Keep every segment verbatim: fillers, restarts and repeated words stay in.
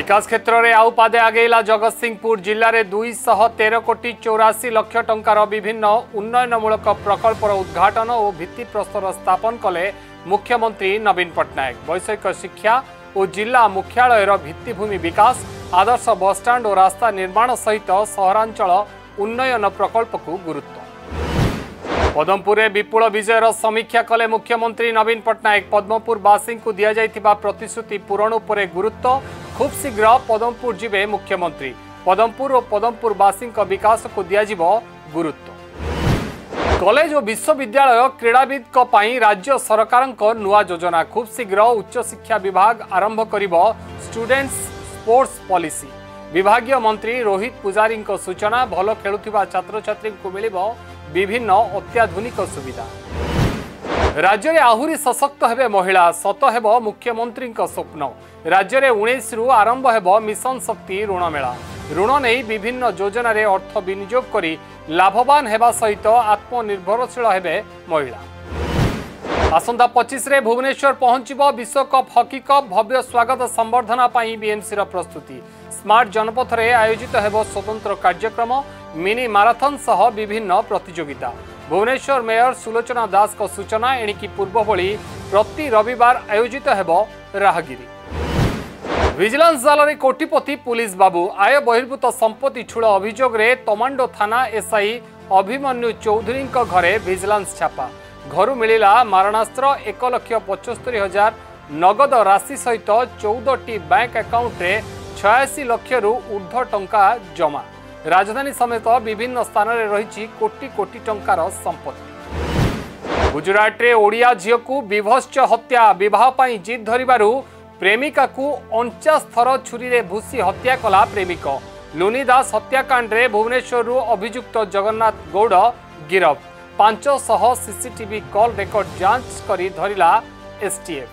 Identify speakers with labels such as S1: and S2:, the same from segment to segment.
S1: विकास क्षेत्र में आउ पादे आगेला जगतसिंहपुर जिले में दुईश तेरह कोटी चौरासी लक्ष टंकार विभिन्न उन्नयनमूलक प्रकल्पर उद्घाटन और भित्तिप्रस्तर स्थापन कले मुख्यमंत्री नवीन पट्टनायक। वैषयिक शिक्षा और जिला मुख्यालयर भित्तिभूमि विकास, आदर्श बसस्टाण्ड और रास्ता निर्माण सहित सहरांचल उन्नयन प्रकल्प को गुरुत्व। पदमपुर में विपुल विजयर समीक्षा कले मुख्यमंत्री नवीन पट्टनायक। पद्मपुरवासी को दि जाइथिबा प्रतिश्रुति पूरण उपर गुरुत्व। खूब शीघ्र पदमपुर जिबे मुख्यमंत्री। पदमपुर और पदमपुरवासी विकास को दियाजिबो गुरुत्व। कॉलेज और विश्वविद्यालय क्रीड़ाविद राज्य सरकार नुआ योजना। खूब शीघ्र उच्च शिक्षा विभाग आरंभ करिबो स्टूडेंट्स स्पोर्ट्स पॉलिसी। विभागीय मंत्री रोहित पुजारी सूचना। भल खेलुथिबा छात्र छात्री को मिलिबो विभिन्न अत्याधुनिक सुविधा। राज्य में आहुरी सशक्त हेबे महिला। सत हेबो मुख्यमंत्री स्वप्न। राज्य में उन्नीस रु आरंभ हेबो मिशन शक्ति ऋण मेला। ऋण नहीं विभिन्न योजना रे अर्थ विनियोग करी लाभवान हेबा सहित आत्मनिर्भरशील हेबे महिला। आसंता पच्चीस रे भुवनेश्वर पहुंचबो विश्वकप हॉकी कप। भव्य स्वागत संबर्धना पाई बीएमसी रा प्रस्तुति। स्मार्ट जनपथ रे आयोजित हेबो स्वतंत्र कार्यक्रम, मिनी माराथन सह विभिन्न प्रतियोगिता। भुवनेश्वर मेयर सुलोचना दास को सूचना। एणिकी पूर्व भली प्रति रविवार आयोजित हेबो राहगिरी। विजिलेंस जाल रे कोटिपति पुलिस बाबू। आय बहिर्भूत संपत्ति ठूल अभियोग रे तमांडो थाना एसआई अभिमन्यु चौधरी घरे विजिलेंस छापा। घर मिलिला मारणास्त्र एक लक्ष पचस्तरी हजार नगद राशि सहित चौदह टी बैंक अकाउंट रे छयासी लक्ष रु ऊर्ध्व टंका जमा। राजधानी समेत विभिन्न स्थान में रही कोटी कोटी टंकार संपत्ति। गुजरात रे ओडिया झील को विभत्स हत्या। विवाह पाई जिद धरिबारु प्रेमिका को उनचास थर छुरी रे भूसी हत्या कला प्रेमिक। लुनीदास हत्याकांड रे भुवनेश्वर अभियुक्त जगन्नाथ गौड़ गिरफ। पांच सह सीसीटीवी कॉल रेकर्ड जांच करी धरिला एसटीएफ।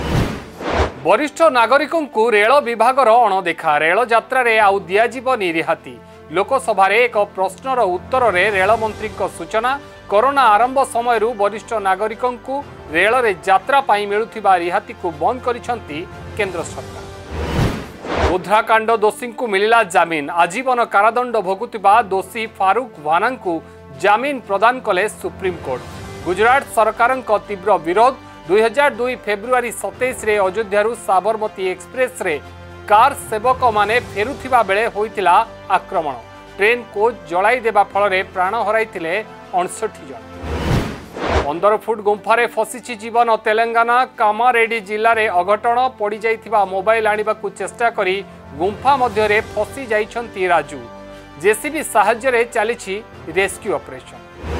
S1: वरिष्ठ नागरिकों को रेल विभाग अणदेखा। रेल यात्रा रे आउ दियाजिबनी रिहाती। लोकसभा रे एक प्रश्नर उत्तर रे रेल मंत्री सूचना। कोरोना आरंभ समय वरिष्ठ नागरिकों को रेल रे यात्रा पाई मिलुथिबा रिहाती को बंद करिसंती केंद्र सरकार। उद्धाकांड दोषी को मिलिला जामिन। आजीवन कारादंड भोगुथिबा दोषी फारूक वाना को जामिन प्रदान कले सुप्रीम कोर्ट। गुजरात सरकार तीव्र विरोध। दुई हजार दुई फेब्रुआरी सतैश रे अयोध्यारू साबरमती एक्सप्रेस रे कार सेवक माने फेरुथिबा बेले होइतिला आक्रमण। ट्रेन को जलाई देबा फल रे प्राण हराइथिले अड़सठ जन। पंद्रह फुट गुंफारे फसिछि जीवन। तेलंगाना कामारेड्डी जिले में अघटन। पड़ी जाइथिबा मोबाइल आनिबाकू चेष्टा करी गुंफा मध्य रे फसी जाइछंती राजू। जेसीबी साहाय्य रे चलिछि रेस्क्यू ऑपरेशन।